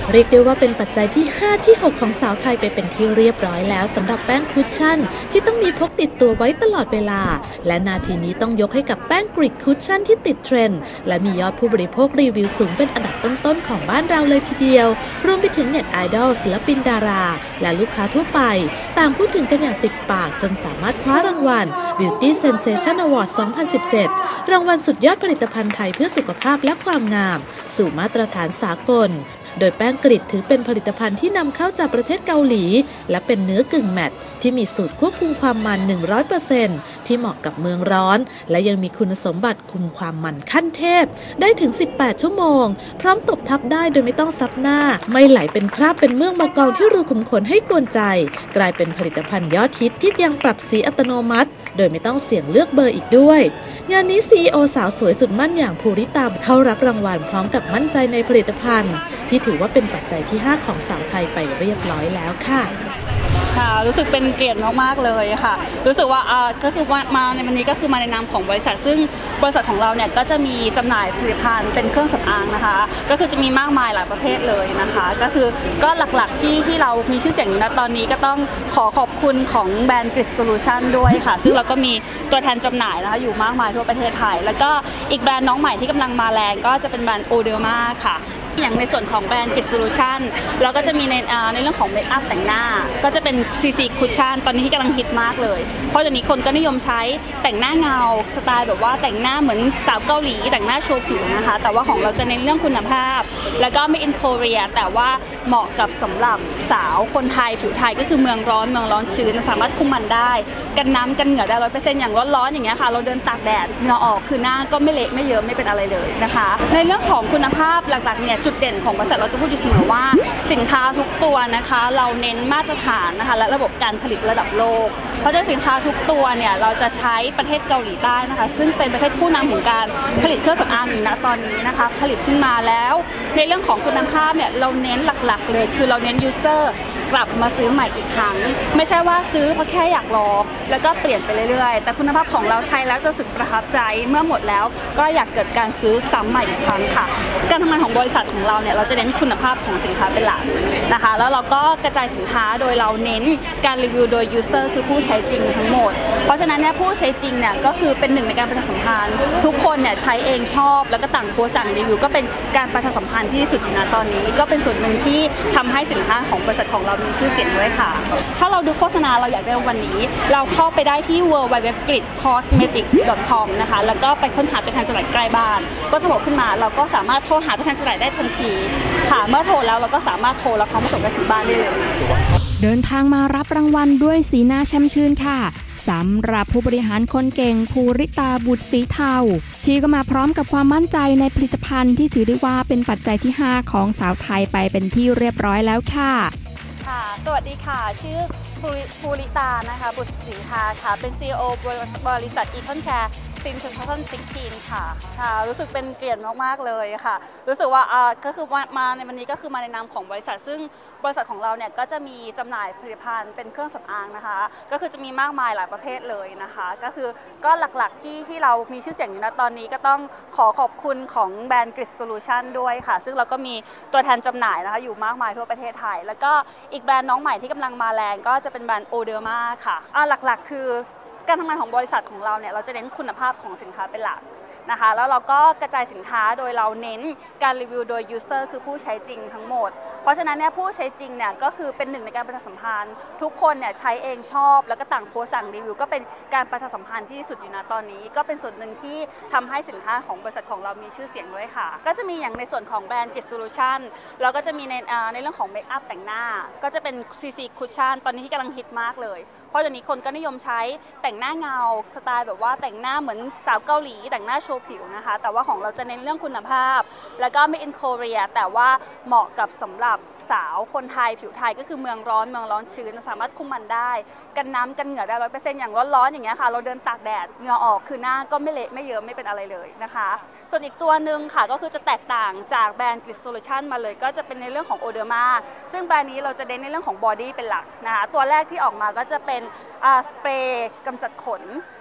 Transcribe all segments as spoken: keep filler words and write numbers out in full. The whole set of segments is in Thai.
เรียกได้ว่าเป็นปัจจัยที่ห้าที่หกของสาวไทยไปเป็นที่เรียบร้อยแล้วสำหรับแป้งคุชชั่นที่ต้องมีพกติดตัวไว้ตลอดเวลาและนาทีนี้ต้องยกให้กับแป้งกริดคุชชั่นที่ติดเทรนด์และมียอดผู้บริโภครีวิวสูงเป็นอันดับต้นๆของบ้านเราเลยทีเดียวรวมไปถึงเน็ตไอดอลศิลปินดาราและลูกค้าทั่วไปต่างพูดถึงกันอย่างติดปากจนสามารถคว้ารางวัล Beauty Sensation Award สองพันสิบเจ็ด รางวัลสุดยอดผลิตภัณฑ์ไทยเพื่อสุขภาพและความงามสู่มาตรฐานสากลโดยแป้งกริดถือเป็นผลิตภัณฑ์ที่นำเข้าจากประเทศเกาหลีและเป็นเนื้อกึ่งแมตต์ที่มีสูตรควบคุมความมัน หนึ่งร้อยเปอร์เซ็นต์ ที่เหมาะกับเมืองร้อนและยังมีคุณสมบัติคุมความมันขั้นเทพได้ถึงสิบแปดชั่วโมงพร้อมตบทับได้โดยไม่ต้องซับหน้าไม่ไหลเป็นคราบเป็นเมือกมากองที่รูขุมขนให้กวนใจกลายเป็นผลิตภัณฑ์ยอดฮิตที่ยังปรับสีอัตโนมัติโดยไม่ต้องเสี่ยงเลือกเบอร์อีกด้วยงานนี้ ซี อี โอ สาวสวยสุดมั่นอย่างภูริตาเข้ารับรางวัลพร้อมกับมั่นใจในผลิตภัณฑ์ที่ถือว่าเป็นปัจจัยที่ห้าของสาวไทยไปเรียบร้อยแล้วค่ะค่ะรู้สึกเป็นเกียรติมากๆเลยค่ะรู้สึกว่าก็คือมาในวันนี้ก็คือมาในนามของบริษัทซึ่งบริษัทของเราเนี่ยก็จะมีจำหน่ายผลิตภัณฑ์เป็นเครื่องสำอางนะคะก็คือจะมีมากมายหลายประเภทเลยนะคะก็คือก็หลักๆที่ที่เรามีชื่อเสียงอยู่ณตอนนี้ก็ต้องขอขอบคุณของแบรนด์กริดโซลูชันด้วยค่ะซึ่งเราก็มีตัวแทนจำหน่ายนะคะอยู่มากมายทั่วประเทศไทยแล้วก็อีกแบรนด์น้องใหม่ที่กำลังมาแรงก็จะเป็นแบรนด์โอเดอร์มาค่ะอย่างในส่วนของแบรนด์กริดโซลูชันเราก็จะมีในในเรื่องของเมคอัพแต่งหน้าก็จะเป็น ซี ซี คุชชั่นตอนนี้ที่กำลังฮิตมากเลยเพราะตอนนี้คนก็นิยมใช้แต่งหน้าเงาสไตล์แบบว่าแต่งหน้าเหมือนสาวเกาหลีแต่งหน้าโชว์ผิวนะคะแต่ว่าของเราจะเน้นเรื่องคุณภาพแล้วก็ไม่อินโคเรียแต่ว่าเหมาะกับสำหรับสาวคนไทยผิวไทยก็คือเมืองร้อนเมืองร้อนชื้นสามารถคุมมันได้กันน้ำกันเหงื่อได้ร้อยเปอร์เซ็นต์อย่างร้อนๆอย่างเงี้ยค่ะเราเดินตากแดดเหงื่อออกคือหน้าก็ไม่เละไม่เยิ้มไม่เป็นอะไรเลยนะคะในเรื่องของคุณภาพหลักๆเนี่ยจุดเด่นของบริษัทเราจะพูดอยู่เสมอว่าสินค้าทุกตัวนะคะเราเน้นมาตรฐานนะคะและระบบการผลิตระดับโลกเพราะฉะนั้นสินค้าทุกตัวเนี่ยเราจะใช้ประเทศเกาหลีใต้นะคะซึ่งเป็นประเทศผู้นำของการผลิตเครื่องสำอางอยู่ณตอนนี้นะคะผลิตขึ้นมาแล้วในเรื่องของคุณภาพเนี่ยเราเน้นหลักๆเลยคือเราเน้นยูเซอร์กลับมาซื้อใหม่อีกครั้งไม่ใช่ว่าซื้อเพราะแค่อยากลองแล้วก็เปลี่ยนไปเรื่อยๆแต่คุณภาพของเราใช้แล้วจะรู้สึกประทับใจเมื่อหมดแล้วก็อยากเกิดการซื้อซ้ำใหม่อีกครั้งค่ะการทำงานของบริษัทของเราเนี่ยเราจะเน้นคุณภาพของสินค้าเป็นหลักนะคะแล้วเราก็กระจายสินค้าโดยเราเน้นการรีวิวโดยยูเซอร์คือผู้ใช้จริงทั้งหมดเพราะฉะนั้นเนี่ยผู้ใช้จริงเนี่ยก็คือเป็นหนึ่งในการประชาสัมพันธ์ทุกคนเนี่ยใช้เองชอบแล้วก็ต่างโพสต์ต่างรีวิวก็เป็นการประชาสัมพันธ์ที่สุดนะตอนนี้ก็เป็นส่วนหนึ่งที่ทำให้สินค้าของบริษัทของเรามีชื่อเสียงด้วยค่ะถ้าเราดูโฆษณาเราอยากได้วันนี้เราเข้าไปได้ที่ ดับเบิลยู ดับเบิลยู ดับเบิลยู ดอท กริด คอสเมติกส์ ดอท คอม นะคะแล้วก็ไปค้นหาตัวแทนจำหน่ายใกล้บ้านก็จะบอกขึ้นมาเราก็สามารถโทรหาตัวแทนจำหน่ายได้ทันทีค่ะเมื่อโทรแล้วเราก็สามารถโทรแล้วเขามาส่งกันถึงบ้านได้เลยเดินทางมารับรางวัลด้วยสีหน้าแช่มชื่นค่ะสำหรับผู้บริหารคนเก่งภูริตาบุตรศรีเทาที่ก็มาพร้อมกับความมั่นใจในผลิตภัณฑ์ที่ถือได้ว่าเป็นปัจจัยที่ห้าของสาวไทยไปเป็นที่เรียบร้อยแล้วค่ะค่ะสวัสดีค่ะชื่อภูริตานะคะบุตรศรีเทาค่ะเป็น ซี อี โอ บริษัท อีคอนแคร์ซินสองพันสิบหกค่ะค่ะรู้สึกเป็นเกียรติมากๆเลยค่ะรู้สึกว่าก็คือมาในวันนี้ก็คือมาในนามของบริษัทซึ่งบริษัทของเราเนี่ยก็จะมีจำหน่ายผลิตภัณฑ์เป็นเครื่องสำอางนะคะก็คือจะมีมากมายหลายประเภทเลยนะคะก็คือก็หลักๆที่ที่เรามีชื่อเสียงอยู่ณตอนนี้ก็ต้องขอขอบคุณของแบรนด์กริดโซลูชันด้วยค่ะซึ่งเราก็มีตัวแทนจำหน่ายนะคะอยู่มากมายทั่วประเทศไทยแล้วก็อีกแบรนด์น้องใหม่ที่กำลังมาแรงก็จะเป็นแบรนด์โอเดอร์มาค่ะหลักๆคือการทำงานของบริษัทของเราเนี่ยเราจะเน้นคุณภาพของสินค้าเป็นหลักนะคะแล้วเราก็กระจายสินค้าโดยเราเน้นการรีวิวโดยยูเซอร์คือผู้ใช้จริงทั้งหมดเพราะฉะนั้นเนี่ยผู้ใช้จริงเนี่ยก็คือเป็นหนึ่งในการประชาสัมพันธ์ทุกคนเนี่ยใช้เองชอบแล้วก็ต่างโพสต์ต่างรีวิวก็เป็นการประชาสัมพันธ์ที่สุดอยู่นะตอนนี้ก็เป็นส่วนหนึ่งที่ทำให้สินค้าของบริษัทของเรามีชื่อเสียงด้วยค่ะก็จะมีอย่างในส่วนของแบรนด์กริดโซลูชันเราก็จะมีในในเรื่องของเมคอัพแต่งหน้าก็จะเป็น ซี ซี คุชชั่นตอนนี้ที่กำลังฮิตมากเลยเพราะตอนนี้คนก็นิยมใช้แต่งหน้าเงาสไตล์แบบว่าแต่งหน้าเหมือนสาวเกาหลีแต่งหน้าโชว์ผิวนะคะแต่ว่าของเราจะเน้นเรื่องคุณภาพแล้วก็ไม่อินโคเรียแต่ว่าเหมาะกับสำหรับสาวคนไทยผิวไทยก็คือเมืองร้อนเมืองร้อนชื้นสามารถคุมมันได้กันน้ำกันเหงื่อได้ร้อยเปอร์เซ็นต์อย่างร้อนๆอย่างเงี้ยค่ะเราเดินตากแดดเหงื่อออกคือหน้าก็ไม่เละไม่เยิ้มไม่เป็นอะไรเลยนะคะส่วนอีกตัวหนึ่งค่ะก็คือจะแตกต่างจากแบรนด์กริดโซลูชันมาเลยก็จะเป็นในเรื่องของโอเดอร์มาซึ่งแบรนด์นี้เราจะเน้นในเรื่องของบอดี้เป็นหลักนะคะตัวแรกที่ออกมาก็จะเป็นสเปรย์กำจัดขน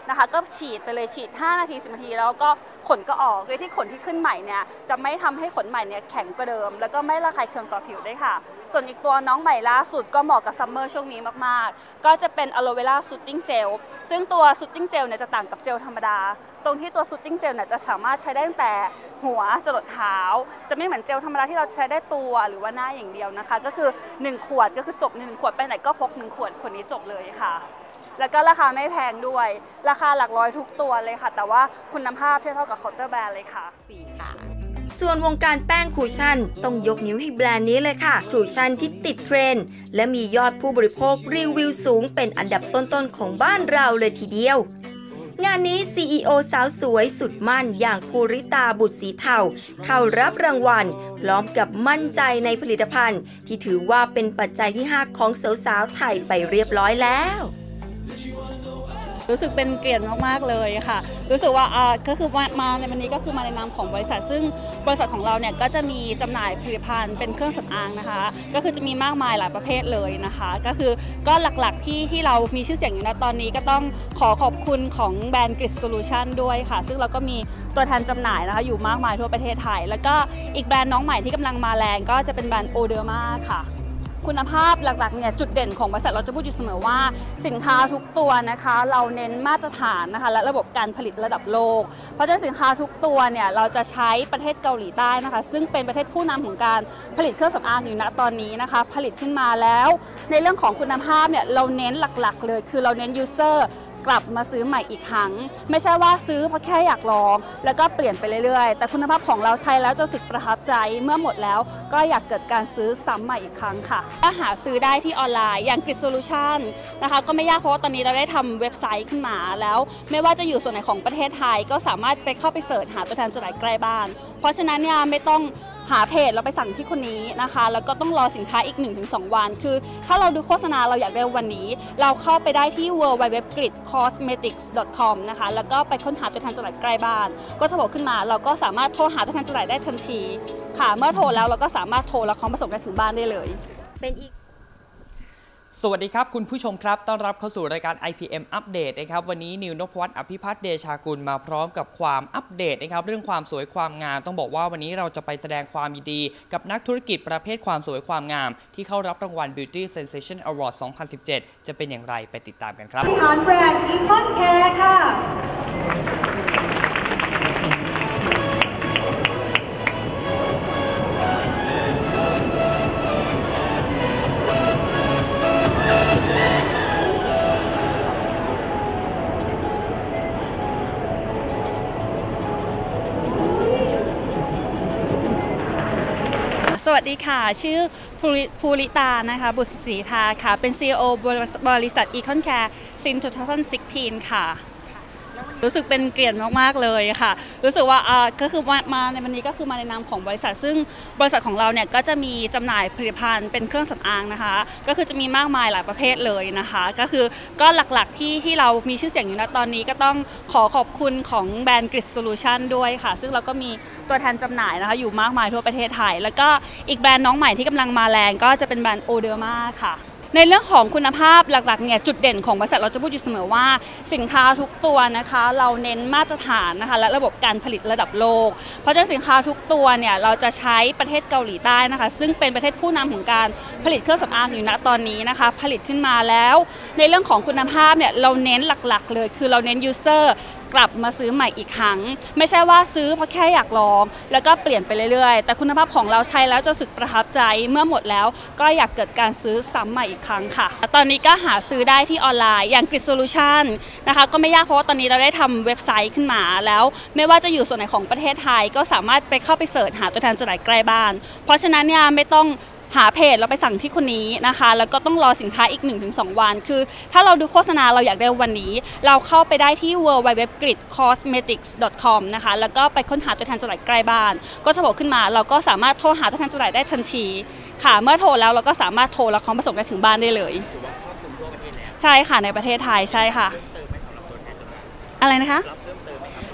นะคะก็ฉีดไปเลยฉีดห้านาทีสิบนาทีแล้วก็ขนก็ออกโดยที่ขนที่ขึ้นใหม่เนี่ยจะไม่ทำให้ขนใหม่เนี่ยแข็งกว่าเดิมแล้วก็ไม่ระคายเคืองต่อผิวด้วยค่ะส่วนอีกตัวน้องใหม่ล่าสุดก็เหมาะกับซัมเมอร์ช่วงนี้มากๆก็จะเป็นอะโลเวราซูตติ้งเจลซึ่งตัวซูตติ้งเจลเนี่ยจะต่างกับเจลธรรมดาตรงที่ตัวซูตติ้งเจลเนี่ยจะสามารถใช้ได้ตั้งแต่หัวจรดเท้าจะไม่เหมือนเจลธรรมดาที่เราใช้ได้ตัวหรือว่าหน้าอย่างเดียวนะคะก็คือหนึ่งขวดก็คือจบหนึ่งขวดไปไหนก็พกหนึ่งขวดคนนี้จบเลยค่ะแล้วก็ราคาไม่แพงด้วยราคาหลักร้อยทุกตัวเลยค่ะแต่ว่าคุณภาพเทียบเท่ากับเคาน์เตอร์แบรนด์เลยค่ะสี่ค่ะส่วนวงการแป้งคูชั่นต้องยกนิ้วให้แบรนด์นี้เลยค่ะคูชั่นที่ติดเทรนด์และมียอดผู้บริโภครีวิวสูงเป็นอันดับต้นๆของบ้านเราเลยทีเดียวงานนี้ ซี อี โอ สาวสวยสุดมั่นอย่างภูริตาบุตรสีเทาเข้ารับรางวัลพร้อมกับมั่นใจในผลิตภัณฑ์ที่ถือว่าเป็นปัจจัยที่ห้าของสาวๆไทยไปเรียบร้อยแล้วรู้สึกเป็นเกียรติมากๆเลยค่ะรู้สึกว่าอ่าก็คือมาในวันนี้ก็คือมาในนามของบริษัทซึ่งบริษัทของเราเนี่ยก็จะมีจำหน่ายผลิตภัณฑ์เป็นเครื่องสำอางนะคะก็คือจะมีมากมายหลายประเภทเลยนะคะก็คือก็หลักๆที่ที่เรามีชื่อเสียงอยู่ณตอนนี้ก็ต้องขอขอบคุณของแบรนด์กริดโซลูชันด้วยค่ะซึ่งเราก็มีตัวแทนจำหน่ายนะคะอยู่มากมายทั่วประเทศไทยแล้วก็อีกแบรนด์น้องใหม่ที่กำลังมาแรงก็จะเป็นแบรนด์โอเดอร์มาค่ะคุณภาพหลักๆเนี่ยจุดเด่นของบริษัทเราจะพูดอยู่เสมอว่าสินค้าทุกตัวนะคะเราเน้นมาตรฐานนะคะและระบบการผลิตระดับโลกเพราะฉะนั้นสินค้าทุกตัวเนี่ยเราจะใช้ประเทศเกาหลีใต้นะคะซึ่งเป็นประเทศผู้นำของการผลิตเครื่องสำอางอยู่ณตอนนี้นะคะผลิตขึ้นมาแล้วในเรื่องของคุณภาพเนี่ยเราเน้นหลักๆเลยคือเราเน้น userกลับมาซื้อใหม่อีกครั้งไม่ใช่ว่าซื้อเพราะแค่อยากลองแล้วก็เปลี่ยนไปเรื่อยๆแต่คุณภาพของเราใช้แล้วจะรู้สึกประทับใจเมื่อหมดแล้วก็อยากเกิดการซื้อซ้ำใหม่อีกครั้งค่ะก็หาซื้อได้ที่ออนไลน์อย่างกริดโซลูชันนะคะก็ไม่ยากเพราะว่าตอนนี้เราได้ทำเว็บไซต์ขึ้นมาแล้วไม่ว่าจะอยู่ส่วนไหนของประเทศไทยก็สามารถไปเข้าไปเสิร์ชหาตัวแทนจำหน่ายใกล้บ้านเพราะฉะนั้นเนี่ยไม่ต้องหาเพจเราไปสั่งที่คนนี้นะคะแล้วก็ต้องรอสินค้าอีก หนึ่งถึงสอง วันคือถ้าเราดูโฆษณาเราอยากได้วันนี้เราเข้าไปได้ที่ ดับเบิลยู ดับเบิลยู ดับเบิลยู ดอท กริด คอสเมติกส์ ดอท คอม นะคะแล้วก็ไปค้นหาตัวแทนจำหน่ายใกล้บ้านก็จะบอกขึ้นมาเราก็สามารถโทรหาตัวแทนจำหน่ายได้ทันทีค่ะเมื่อโทรแล้วเราก็สามารถโทรแล้วเขามาส่งได้ถึงบ้านได้เลยเป็นอีกสวัสดีครับคุณผู้ชมครับต้อนรับเข้าสู่รายการ ไอ พี เอ็ม อัปเดตนะครับวันนี้นิวนพวัฒน์อภิพัฒน์เดชากุลมาพร้อมกับความอัปเดตนะครับเรื่องความสวยความงามต้องบอกว่าวันนี้เราจะไปแสดงความยินดีกับนักธุรกิจประเภทความสวยความงามที่เข้ารับรางวัล Beauty Sensation Award สองพันสิบเจ็ด จะเป็นอย่างไรไปติดตามกันครับบริหารแบรนด์อีคอนแคร์ค่ะสวัสดีค่ะชื่อภูริตานะคะบุตรศรีทาค่ะเป็น ซี อี โอ บริษัท Econ Care since สองพันสิบหก ค่ะรู้สึกเป็นเกียรติมากๆเลยค่ะรู้สึกว่าอ่าก็คือมาในวันนี้ก็คือมาในนามของบริษัทซึ่งบริษัทของเราเนี่ยก็จะมีจำหน่ายผลิตภัณฑ์เป็นเครื่องสำอางนะคะก็คือจะมีมากมายหลายประเภทเลยนะคะก็คือก็หลักๆที่ที่เรามีชื่อเสียงอยู่ณตอนนี้ก็ต้องขอขอบคุณของแบรนด์กริดโซลูชันด้วยค่ะซึ่งเราก็มีตัวแทนจำหน่ายนะคะอยู่มากมายทั่วประเทศไทยแล้วก็อีกแบรนด์น้องใหม่ที่กำลังมาแรงก็จะเป็นแบรนด์โอเดอร์มาค่ะในเรื่องของคุณภาพหลักๆเนี่ยจุดเด่นของบริษัทเราจะพูดอยู่เสมอว่าสินค้าทุกตัวนะคะเราเน้นมาตรฐานนะคะและระบบการผลิตระดับโลกเพราะฉะนั้นสินค้าทุกตัวเนี่ยเราจะใช้ประเทศเกาหลีใต้นะคะซึ่งเป็นประเทศผู้นำของการผลิตเครื่องสำอางอยู่ณตอนนี้นะคะผลิตขึ้นมาแล้วในเรื่องของคุณภาพเนี่ยเราเน้นหลักๆเลยคือเราเน้น userกลับมาซื้อใหม่อีกครั้งไม่ใช่ว่าซื้อเพราะแค่อยากลองแล้วก็เปลี่ยนไปเรื่อยๆแต่คุณภาพของเราใช้แล้วจะรู้สึกประทับใจเมื่อหมดแล้วก็อยากเกิดการซื้อซ้ำใหม่อีกครั้งค่ะตอนนี้ก็หาซื้อได้ที่ออนไลน์อย่างกริดโซลูชันนะคะก็ไม่ยากเพราะว่าตอนนี้เราได้ทำเว็บไซต์ขึ้นมาแล้วไม่ว่าจะอยู่ส่วนไหนของประเทศไทยก็สามารถไปเข้าไปเสิร์ชหาตัวแทนจำหน่ายใกล้บ้านเพราะฉะนั้นเนี่ยไม่ต้องหาเพจเราไปสั่งที่คนนี้นะคะแล้วก็ต้องรอสินค้าอีก หนึ่งถึงสอง วันคือถ้าเราดูโฆษณาเราอยากได้วันนี้เราเข้าไปได้ที่ ดับเบิลยู ดับเบิลยู ดับเบิลยู ดอท กริด คอสเมติกส์ ดอท คอม นะคะแล้วก็ไปค้นหาตัวแทนจำหน่ายใกล้บ้านก็จะบอกขึ้นมาเราก็สามารถโทรหาตัวแทนจำหน่ายได้ทันทีค่ะเมื่อโทรแล้วเราก็สามารถโทรแล้วเขามาส่งได้ถึงบ้านได้เลยใช่ค่ะในประเทศไทยใช่ค่ะอะไรนะคะ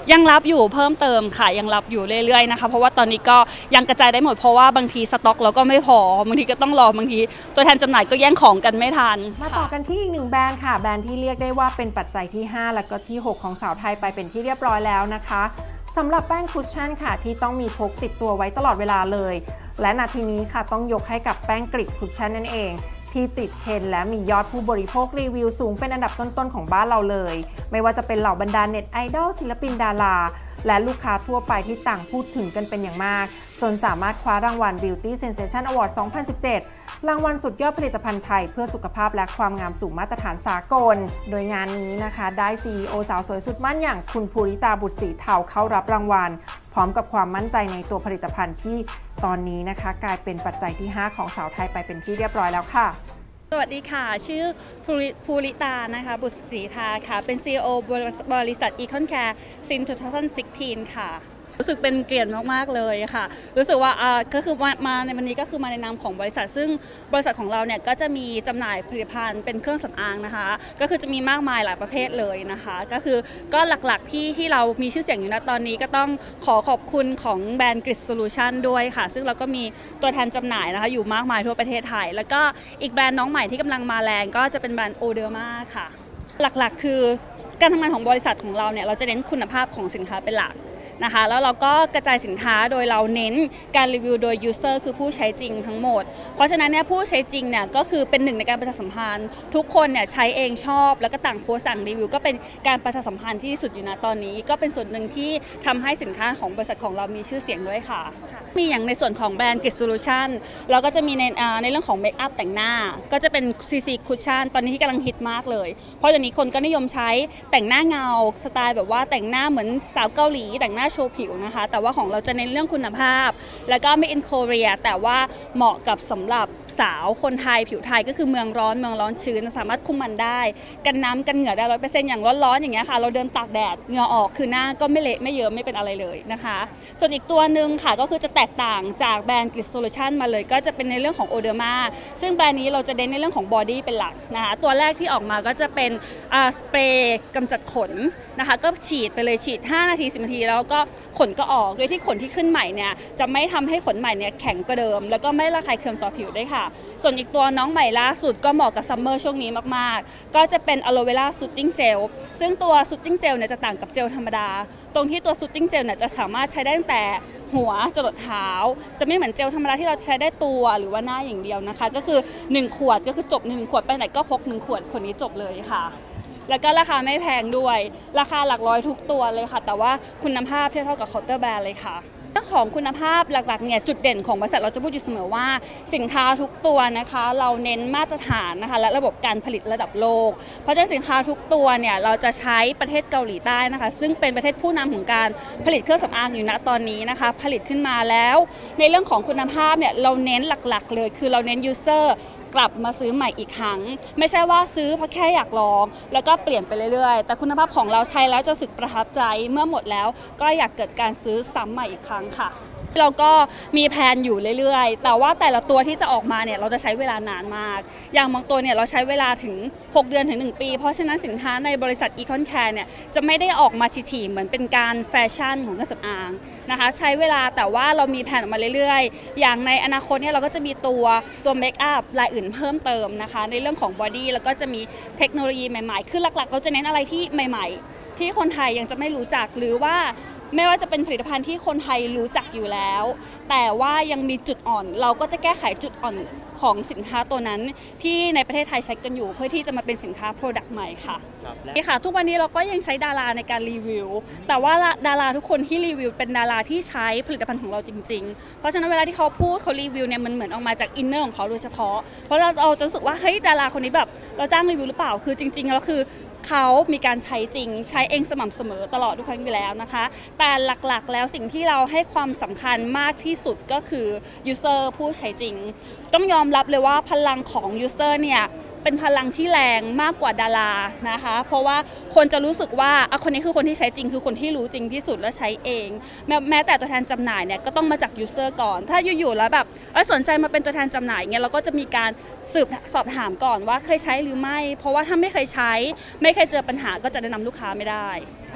ยังรับอยู่เพิ่มเติมค่ะยังรับอยู่เรื่อยๆนะคะเพราะว่าตอนนี้ก็ยังกระจายได้หมดเพราะว่าบางทีสต็อกเราก็ไม่พอบางทีก็ต้องรอบางทีตัวแทนจำหน่ายก็แย่งของกันไม่ทันมาต่อกันที่อีกหนึ่งแบรนด์ค่ะแบรนด์ที่เรียกได้ว่าเป็นปัจจัยที่ห้าและก็ที่หกของสาวไทยไปเป็นที่เรียบร้อยแล้วนะคะสำหรับแป้งคุชชั่นค่ะที่ต้องมีพกติดตัวไว้ตลอดเวลาเลยและนาทีนี้ค่ะต้องยกให้กับแป้งกริดคุชชั่นนั่นเองที่ติดเทรนด์และมียอดผู้บริโภครีวิวสูงเป็นอันดับต้นๆของบ้านเราเลยไม่ว่าจะเป็นเหล่าบรรดาเน็ตไอดอลศิลปินดาราและลูกค้าทั่วไปที่ต่างพูดถึงกันเป็นอย่างมากจนสามารถคว้ารางวัล Beauty Sensation Award สองพันสิบเจ็ด รางวัลสุดยอดผลิตภัณฑ์ไทยเพื่อสุขภาพและความงามสู่มาตรฐานสากลโดยงานนี้นะคะได้ ซี อี โอ สาวสวยสุดมั่นอย่างคุณภูริตาบุตรศรีเทาเข้ารับรางวัลพร้อมกับความมั่นใจในตัวผลิตภัณฑ์ที่ตอนนี้นะคะกลายเป็นปัจจัยที่ห้าของสาวไทยไปเป็นที่เรียบร้อยแล้วค่ะสวัสดีค่ะชื่อภูริตานะคะบุตรศรีทาค่ะเป็น ซี อี โอ บริษัท Econ Care since สองพันสิบหก ค่ะรู้สึกเป็นเกียรติมากๆเลยค่ะรู้สึกว่าอ่าก็คือมาในวันนี้ก็คือมาในนามของบริษัทซึ่งบริษัทของเราเนี่ยก็จะมีจำหน่ายผลิตภัณฑ์เป็นเครื่องสำอางนะคะก็คือจะมีมากมายหลายประเภทเลยนะคะก็คือก็หลักๆที่ที่เรามีชื่อเสียงอยู่ณตอนนี้ก็ต้องขอขอบคุณของแบรนด์กริดโซลูชันด้วยค่ะซึ่งเราก็มีตัวแทนจำหน่ายนะคะอยู่มากมายทั่วประเทศไทยแล้วก็อีกแบรนด์น้องใหม่ที่กำลังมาแรงก็จะเป็นแบรนด์โอเดอร์มาค่ะหลักๆคือการทำงานของบริษัทของเราเนี่ยเราจะเน้นคุณภาพของสินค้าเป็นหลักนะคะแล้วเราก็กระจายสินค้าโดยเราเน้นการรีวิวโดย user คือผู้ใช้จริงทั้งหมดเพราะฉะนั้นเนี่ยผู้ใช้จริงเนี่ยก็คือเป็นหนึ่งในการประชาสัมพันธ์ทุกคนเนี่ยใช้เองชอบแล้วก็ต่างโพสต์ต่างรีวิวก็เป็นการประชาสัมพันธ์ที่สุดอยู่นะตอนนี้ก็เป็นส่วนหนึ่งที่ทำให้สินค้าของบริษัทของเรามีชื่อเสียงด้วยค่ะมีอย่างในส่วนของแบรนด์ Grid Solution เราก็จะมีในในเรื่องของเมคอัพแต่งหน้าก็จะเป็น ซี ซี Cushion ตอนนี้ที่กำลังฮิตมากเลยเพราะตอนนี้คนก็นิยมใช้แต่งหน้าเงาสไตล์แบบว่าแต่งหน้าเหมือนสาวเกาหลีแต่งหน้าโชว์ผิวนะคะแต่ว่าของเราจะเน้นเรื่องคุณภาพแล้วก็ Made in Korea แต่ว่าเหมาะกับสำหรับสาวคนไทยผิวไทยก็คือเมืองร้อนเมืองร้อนชื้นสามารถคุมมันได้กันน้ำกันเหงื่อได้ร้อยเปอร์เซ็นต์อย่างร้อนๆอย่างเงี้ยค่ะเราเดินตากแดดเหงื่อออกคือหน้าก็ไม่เละไม่เยิ้มไม่เป็นอะไรเลยนะคะส่วนอีกตัวหนึ่งค่ะก็คือจะแตกต่างจากแบรนด์ Grid Solution มาเลยก็จะเป็นในเรื่องของ Oderma ซึ่งแบรนด์นี้เราจะเน้นในเรื่องของบอดี้เป็นหลักนะคะตัวแรกที่ออกมาก็จะเป็นสเปรย์กำจัดขนนะคะก็ฉีดไปเลยฉีดห้านาทีสิบนาทีแล้วก็ขนก็ออกโดยที่ขนที่ขึ้นใหม่เนี่ยจะไม่ทำให้ขนใหม่เนี่ยแข็งกว่าเดิมแล้วก็ไม่ระคายเคืองต่อผิวด้วยค่ะส่วนอีกตัวน้องใหม่ล่าสุดก็เหมาะกับซัมเมอร์ช่วงนี้มากๆก็จะเป็นอะโลเวราซูตติ้งเจลซึ่งตัวซูตติ้งเจลเนี่ยจะต่างกับเจลธรรมดาตรงที่ตัวซูตติ้งเจลเนี่ยจะสามารถใช้ได้ตั้งแต่หัวจรดเท้าจะไม่เหมือนเจลธรรมดาที่เราใช้ได้ตัวหรือว่าหน้าอย่างเดียวนะคะก็คือหนึ่งขวดก็คือจบหนึ่งขวดไปไหนก็พกหนึ่งขวดคนนี้จบเลยค่ะแล้วก็ราคาไม่แพงด้วยราคาหลักร้อยทุกตัวเลยค่ะแต่ว่าคุณภาพเทียบเท่ากับเคาน์เตอร์แบรนด์เลยค่ะเรื่องของคุณภาพหลักๆเนี่ยจุดเด่นของบริษัทเราจะพูดอยู่เสมอว่าสินค้าทุกตัวนะคะเราเน้นมาตรฐานนะคะและระบบการผลิตระดับโลกเพราะฉะนั้นสินค้าทุกตัวเนี่ยเราจะใช้ประเทศเกาหลีใต้นะคะซึ่งเป็นประเทศผู้นำของการผลิตเครื่องสำอางอยู่ณตอนนี้นะคะผลิตขึ้นมาแล้วในเรื่องของคุณภาพเนี่ยเราเน้นหลักๆเลยคือเราเน้น userกลับมาซื้อใหม่อีกครั้งไม่ใช่ว่าซื้อเพราะแค่อยากลองแล้วก็เปลี่ยนไปเรื่อยๆแต่คุณภาพของเราใช้แล้วจะรู้สึกประทับใจเมื่อหมดแล้วก็อยากเกิดการซื้อซ้ำใหม่อีกครั้งค่ะเราก็มีแพลนอยู่เรื่อยๆแต่ว่าแต่ละตัวที่จะออกมาเนี่ยเราจะใช้เวลานานมากอย่างบางตัวเนี่ยเราใช้เวลาถึงหกเดือนถึงหนึ่งปีเพราะฉะนั้นสินค้าในบริษัท Econ Care เนี่ยจะไม่ได้ออกมาถี่ๆเหมือนเป็นการแฟชั่นของเครื่องสำอางนะคะใช้เวลาแต่ว่าเรามีแผนออกมาเรื่อยๆอย่างในอนาคตเนี่ยเราก็จะมีตัวตัวเมคอัพลายอื่นเพิ่มเติมนะคะในเรื่องของบอดี้แล้วก็จะมีเทคโนโลยีใหม่ๆคือหลักๆเราจะเน้นอะไรที่ใหม่ๆที่คนไทยยังจะไม่รู้จักหรือว่าไม่ว่าจะเป็นผลิตภัณฑ์ที่คนไทยรู้จักอยู่แล้วแต่ว่ายังมีจุดอ่อนเราก็จะแก้ไขจุดอ่อนของสินค้าตัวนั้นที่ในประเทศไทยใช้กันอยู่เพื่อที่จะมาเป็นสินค้า Product ใหม่ค่ะนี่ค่ะทุกวันนี้เราก็ยังใช้ดาราในการรีวิวแต่ว่าดาราทุกคนที่รีวิวเป็นดาราที่ใช้ผลิตภัณฑ์ของเราจริงๆเพราะฉะนั้นเวลาที่เขาพูดเขารีวิวเนี่ยมันเหมือนออกมาจากอินเนอร์ของเขาโดยเฉพาะเพราะเราเราจะรู้สึกว่าเฮ้ยดาราคนนี้แบบเราจ้างรีวิวหรือเปล่าคือจริงๆแล้วคือเขามีการใช้จริงใช้เองสม่ำเสมอตลอดทุกครั้งอยู่แล้วนะคะแต่หลักๆแล้วสิ่งที่เราให้ความสำคัญมากที่สุดก็คือ user ผู้ใช้จริงต้องยอมรับเลยว่าพลังของ user เนี่ยเป็นพลังที่แรงมากกว่าดารานะคะเพราะว่าคนจะรู้สึกว่าคนนี้คือคนที่ใช้จริงคือคนที่รู้จริงที่สุดและใช้เองแม้แม้แต่ตัวแทนจำหน่ายเนี่ยก็ต้องมาจาก user ก่อนถ้าอยู่ๆแล้วแบบสนใจมาเป็นตัวแทนจำหน่ายเงี้ยเราก็จะมีการสืบสอบถามก่อนว่าเคยใช้หรือไม่เพราะว่าถ้าไม่เคยใช้ไม่เคยเจอปัญหาก็จะแนะนำลูกค้าไม่ได้ค่ะ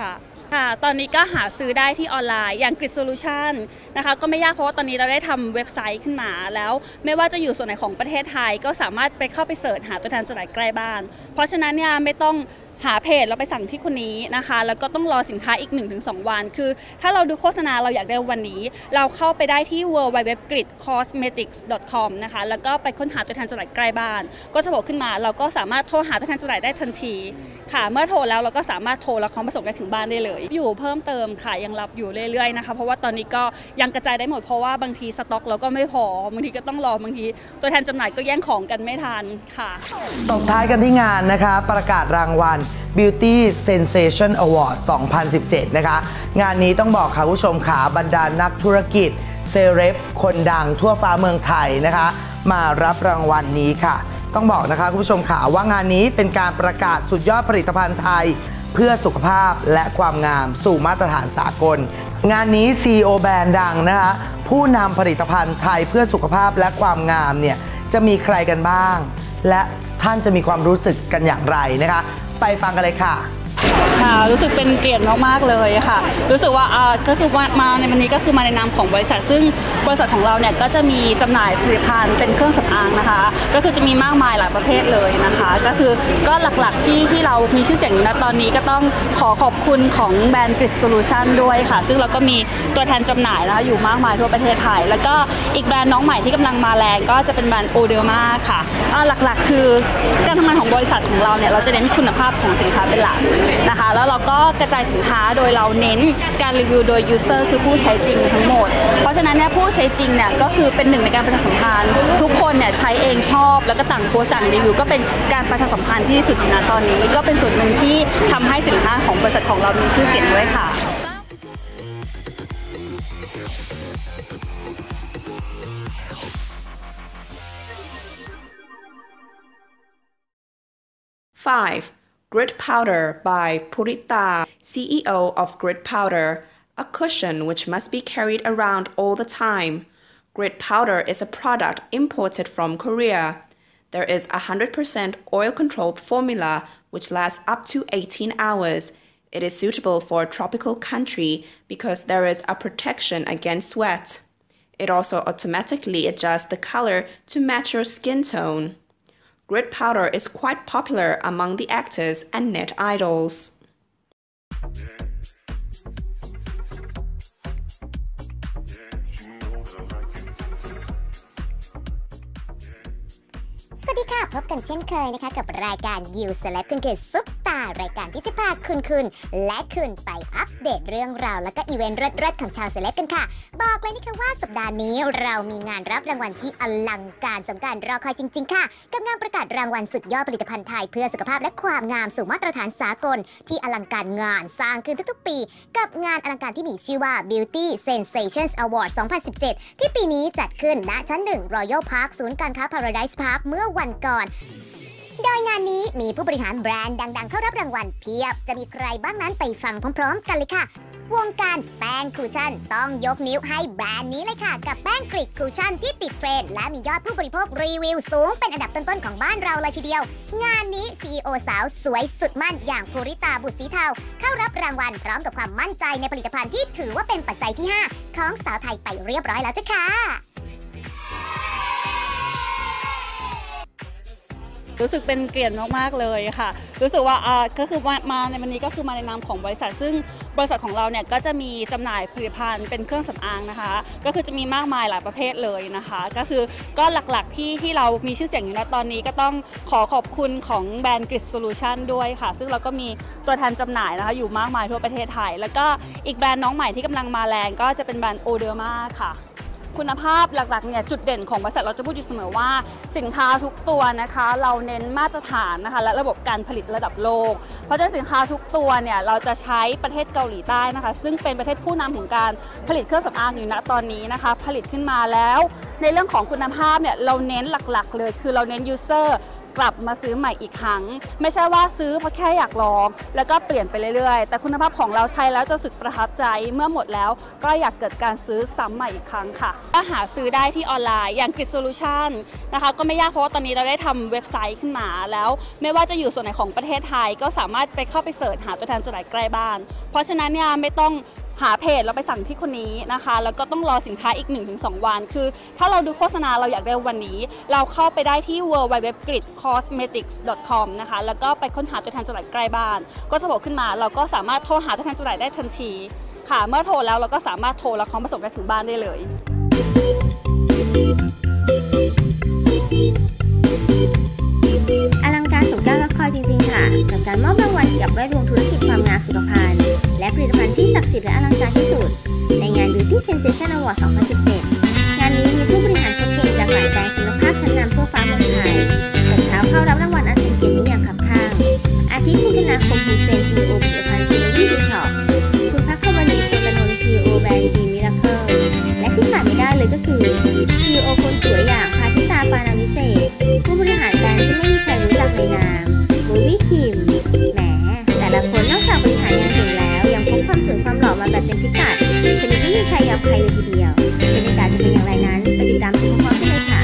ค่ะตอนนี้ก็หาซื้อได้ที่ออนไลน์อย่าง Grid Solution นะคะก็ไม่ยากเพราะว่าตอนนี้เราได้ทำเว็บไซต์ขึ้นมาแล้วไม่ว่าจะอยู่ส่วนไหนของประเทศไทยก็สามารถไปเข้าไปเสิร์ชหาตัวแทนจำหน่ายใกล้บ้านเพราะฉะนั้นเนี่ยไม่ต้องหาเพจเราไปสั่งที่คนนี้นะคะแล้วก็ต้องรอสินค้าอีก หนึ่งถึงสอง วันคือถ้าเราดูโฆษณาเราอยากได้วันนี้เราเข้าไปได้ที่ ดับเบิลยู ดับเบิลยู ดับเบิลยู ดอท กริด คอสเมติกส์ ดอท คอม นะคะแล้วก็ไปค้นหาตัวแทนจำหน่ายใกล้บ้านก็จะบอกขึ้นมาเราก็สามารถโทรหาตัวแทนจำหน่ายได้ทันทีค่ะเมื่อโทรแล้วเราก็สามารถโทรแล้วเขามาส่งได้ถึงบ้านได้เลยอยู่เพิ่มเติมค่ะยังรับอยู่เรื่อยๆนะคะเพราะว่าตอนนี้ก็ยังกระจายได้หมดเพราะว่าบางทีสต็อกเราก็ไม่พอบางทีก็ต้องรอบางทีตัวแทนจำหน่ายก็แย่งของกันไม่ทันค่ะตบท้ายกันที่งานนะคะประกาศรางวัล Beauty Sensation Award สองพันสิบเจ็ด นะคะงานนี้ต้องบอกค่ะผู้ชมขาบรรดานักธุรกิจเซเลบคนดังทั่วฟ้าเมืองไทยนะคะมารับรางวัลนี้ค่ะต้องบอกนะคะคุณผู้ชมขาว่างานนี้เป็นการประกาศสุดยอดผลิตภัณฑ์ไทยเพื่อสุขภาพและความงามสู่มาตรฐานสากลงานนี้ ซี อี โอ แบรนด์ดังนะคะผู้นำผลิตภัณฑ์ไทยเพื่อสุขภาพและความงามเนี่ยจะมีใครกันบ้างและท่านจะมีความรู้สึกกันอย่างไรนะคะไปฟังกันเลยค่ะค่ะรู้สึกเป็นเกียรติมากๆเลยค่ะรู้สึกว่าอ่าก็คือมาในวันนี้ก็คือมาในนามของบริษัทซึ่งบริษัทของเราเนี่ยก็จะมีจำหน่ายผลิตภัณฑ์เป็นเครื่องสำอางนะคะก็คือจะมีมากมายหลายประเภทเลยนะคะก็คือก็หลักๆที่ที่เรามีชื่อเสียงอยู่ณตอนนี้ก็ต้องขอขอบคุณของแบรนด์ Grid Solution ด้วยค่ะซึ่งเราก็มีตัวแทนจำหน่ายนะคะอยู่มากมายทั่วประเทศไทยแล้วก็อีกแบรนด์น้องใหม่ที่กำลังมาแรงก็จะเป็นแบรนด์โอเดลมาค่ะหลักๆคือการทำงานของบริษัทของเราเนี่ยเราจะเน้นคุณภาพของสินค้าเป็นหลักนะคะแล้วเราก็กระจายสินค้าโดยเราเน้นการรีวิวโดย user คือผู้ใช้จริงทั้งหมดเพราะฉะนั้นเนี่ยผู้ใช้จริงเนี่ยก็คือเป็นหนึ่งในการประชาสัมพันธ์ทุกคนเนี่ยใช้เองชอบแล้วก็ต่างโพสต์ต่างรีวิวก็เป็นการประชาสัมพันธ์ที่สุดนะตอนนี้ก็เป็นส่วนหนึ่งที่ทำให้สินค้าของบริษัทของเรามีชื่อเสียงด้วยค่ะ five. Grid Powder by Purita, C E O of Grid Powder, a cushion which must be carried around all the time. Grid Powder is a product imported from Korea. There is a one hundred percent oil-controlled formula which lasts up to eighteen hours. It is suitable for a tropical country because there is a protection against sweat. It also automatically adjusts the color to match your skin tone. Grid Powder is quite popular among the actors and net idols. สวัสดีค่ะพบกันเช่นเคยนะคะกับรายการ You Celeb คุณคือซุปตารายการที่จะพาคุณคุณและคุณไปอัปเดตเรื่องราวและก็อีเวนต์เลิศๆของชาวเซเลบกันค่ะบอกเลยนะคะว่าสัปดาห์นี้เรามีงานรับรางวัลที่อลังการสมการรอคอยจริงๆค่ะกับงานประกาศรางวัลสุดยอดผลิตภัณฑ์ไทยเพื่อสุขภาพและความงามสู่มาตรฐานสากลที่อลังการงานสร้างขึ้นทุกๆปีกับงานอลังการที่มีชื่อว่า Beauty Sensations Award สองพันสิบเจ็ดที่ปีนี้จัดขึ้นณชั้นหนึ่ง Royal Park ศูนย์การค้า Paradise Park เมื่อวันก่อนโดยงานนี้มีผู้บริหารแบรนด์ดังๆเข้ารับรางวัลเพียบจะมีใครบ้างนั้นไปฟังพร้อมๆกันเลยค่ะวงการแป้งคูชั่นต้องยกนิ้วให้แบรนด์นี้เลยค่ะกับแป้งกริดคูชั่นที่ติดเทรนด์และมียอดผู้บริโภครีวิวสูงเป็นอันดับต้นๆของบ้านเราเลยทีเดียวงานนี้ ซี อี โอ สาวสวยสุดมั่นอย่างภูริตาบุตรศรีเทาเข้ารับรางวัลพร้อมกับความมั่นใจในผลิตภัณฑ์ที่ถือว่าเป็นปัจจัยที่ห้าของสาวไทยไปเรียบร้อยแล้วจ้ะค่ะรู้สึกเป็นเกียรติมากๆเลยค่ะรู้สึกว่าอ่าก็คือมาในวันนี้ก็คือมาในนามของบริษัทซึ่งบริษัทของเราเนี่ยก็จะมีจำหน่ายผลิตภัณฑ์เป็นเครื่องสำอางนะคะก็คือจะมีมากมายหลายประเภทเลยนะคะก็คือก็หลักๆที่ที่เรามีชื่อเสียงอยู่ณตอนนี้ก็ต้องขอขอบคุณของแบรนด์ Grid Solution ด้วยค่ะซึ่งเราก็มีตัวแทนจำหน่ายนะคะอยู่มากมายทั่วประเทศไทยแล้วก็อีกแบรนด์น้องใหม่ที่กำลังมาแรงก็จะเป็นแบรนด์โอเดลมาค่ะคุณภาพหลักๆเนี่ยจุดเด่นของบริษัทเราจะพูดอยู่เสมอว่าสินค้าทุกตัวนะคะเราเน้นมาตรฐานนะคะและระบบการผลิตระดับโลกเพราะฉะนั้นสินค้าทุกตัวเนี่ยเราจะใช้ประเทศเกาหลีใต้นะคะซึ่งเป็นประเทศผู้นำของการผลิตเครื่องสำอางอยู่ณตอนนี้นะคะผลิตขึ้นมาแล้วในเรื่องของคุณภาพเนี่ยเราเน้นหลักๆเลยคือเราเน้น user กลับมาซื้อใหม่อีกครั้งไม่ใช่ว่าซื้อเพราะแค่อยากลองแล้วก็เปลี่ยนไปเรื่อยๆแต่คุณภาพของเราใช้แล้วจะรู้สึกประทับใจเมื่อหมดแล้วก็อยากเกิดการซื้อซ้ำใหม่อีกครั้งค่ะก็หาซื้อได้ที่ออนไลน์อย่าง Grid Solution นะคะก็ไม่ยากเพราะว่าตอนนี้เราได้ทำเว็บไซต์ขึ้นมาแล้วไม่ว่าจะอยู่ส่วนไหนของประเทศไทยก็สามารถไปเข้าไปเสิร์ชหาตัวแทนจำหน่ายใกล้บ้านเพราะฉะนั้นเนี่ยไม่ต้องหาเพจเราไปสั่งที่คนนี้นะคะแล้วก็ต้องรอสินค้าอีก หนึ่งถึงสอง วันคือถ้าเราดูโฆษณาเราอยากได้วันนี้เราเข้าไปได้ที่ ดับเบิลยู ดับเบิลยู ดับเบิลยู ดอท กริด คอสเมติกส์ ดอท คอม นะคะแล้วก็ไปค้นหาตัวแทนจำหน่ายใกล้บ้านก็จะบอกขึ้นมาเราก็สามารถโทรหาตัวแทนจำหน่ายได้ทันทีค่ะเมื่อโทรแล้วเราก็สามารถโทรแล้วเขามาส่งได้ถึงบ้านได้เลยอลังการสมการละครจริงๆค่ะกับการมอบรางวัลเกี่ยวกับแวดวงธุรกิจความงามสุขภัณฑ์และผลิตภัณฑ์ที่ศักดิ์สิทธิ์และอลังการที่สุดในงาน Beauty Sensation Award สองพันสิบเจ็ด งานนี้มีผู้บริหารคนเก่งจากหลายแบรนด์คุณภาพชั้นนำทั่วฟ้าเมืองไทยตบเท้าเข้ารับรางวัลอันเป็นเกียรตินี้อย่างคับข้างอาทิคุณธนาคมภูเซน ซี อี โอ ผลิตภัณฑ์ซีรีส์ดีท็อกซ์คุณพักขวณีโสตนนท์ ซี อี โอ แบรนด์ดีมิราเคิลและที่ขาดไม่ได้เลยก็คือ ซี อี โอ คนสวยอย่างพาทิตาปานาวิเศษผู้บริหารแบรนด์ที่ไม่มีใครรู้จักในนามบูวี่คิมแหมแต่ละคนนอกจากบริหารงานเก่งแล้วยังพกความสวยความหล่อมาแบบเต็มพิกัดชนิดไม่มีใครยอมใครเลยทีเดียวบรรยากาศจะเป็นอย่างไรนั้นไปติดตามชมพร้อมๆกันเลยค่ะ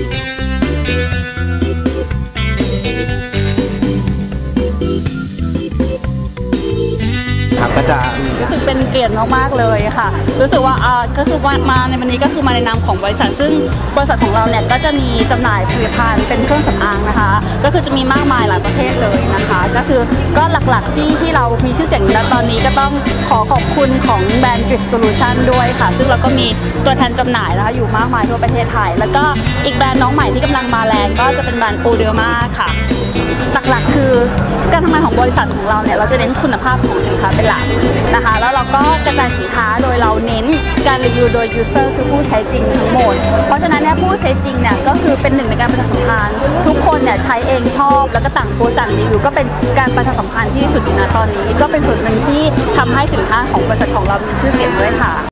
ก็จะรู้สึกเป็นเกียรติมากๆเลยค่ะรู้สึกว่าอ่าก็คือว่ามาในวันนี้ก็คือมาในนามของบริษัทซึ่งบริษัทของเราเนี่ยก็จะมีจำหน่ายผลิตภัณฑ์เป็นเครื่องสำอางนะคะก็คือจะมีมากมายหลายประเภทเลยนะคะก็คือก็หลักๆที่ที่เรามีชื่อเสียงและตอนนี้ก็ต้องขอขอบคุณของแบรนด์ Grid Solution ด้วยค่ะซึ่งเราก็มีตัวแทนจำหน่ายนะคะอยู่มากมายทั่วประเทศไทยแล้วก็อีกแบรนด์น้องใหม่ที่กำลังมาแรงก็จะเป็นแบรนด์ Oderma ค่ะหลักๆคือการทำงานของบริษัทของเราเนี่ยเราจะเน้นคุณภาพของสินค้าเป็นหลักนะคะแล้วเราก็กระจายสินค้าโดยเราเน้นการรีวิวโดย user คือผู้ใช้จริงทั้งหมดเพราะฉะนั้นเนี่ยผู้ใช้จริงเนี่ยก็คือเป็นหนึ่งในการประชาสัมพันธ์ทุกคนเนี่ยใช้เองชอบแล้วก็ต่างโพสต์ต่างรีวิวก็เป็นการประชาสัมพันธ์ที่สุดนะตอนนี้ก็เป็นส่วนหนึ่งที่ทำให้สินค้าของบริษัทของเรามีชื่อเสียงด้วยค่ะ